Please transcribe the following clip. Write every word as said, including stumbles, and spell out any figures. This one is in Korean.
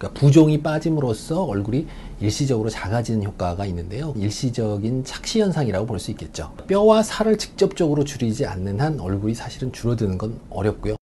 그러니까 부종이 빠짐으로써 얼굴이 일시적으로 작아지는 효과가 있는데요. 일시적인 착시 현상이라고 볼 수 있겠죠. 뼈와 살을 직접적으로 줄이지 않는 한 얼굴이 사실은 줄어드는 건 어렵고요.